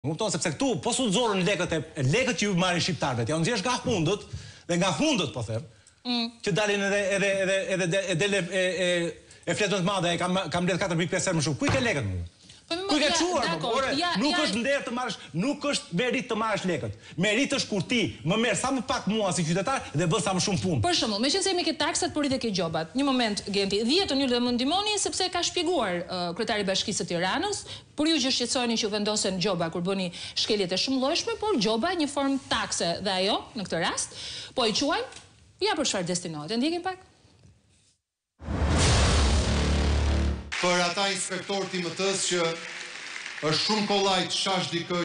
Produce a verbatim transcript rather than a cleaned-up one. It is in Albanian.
Kupton sepse këtu po su zorën lekët e lekët që ju marrin shqiptarët. Ja nxjesh nga hundët dhe nga hundët po them. Mm. Që dalin edhe edhe edhe edhe edhe dele e e e fletën të madhe, kam kam mbledh katër pikë pesë herë më shumë. Ku i ke lekët më? Ku i ke çuar? Nuk është nder të marrësh, nuk është merit të marrësh lekët. Merit është kur ti më merr sa më pak mua si qytetar dhe bën sa më shumë punë. Për shembull, meqense jemi ke taksat, por i dhe ke gjobat. Një moment, Genti, dhjetën ju dhe më ndihmoni sepse ka shpjeguar uh, kryetari i Bashkisë së Tiranës, por ju që shqetësoheni që u vendosen gjoba kur bëni shkeljet e shumëllojshme, por gjoba një formë takse dhe ajo në këtë rast, po i quajmë, ja për çfarë destinohet. E ndjekim pak? Për ata inspektor timëtës që është shumë kollaj të shash dikë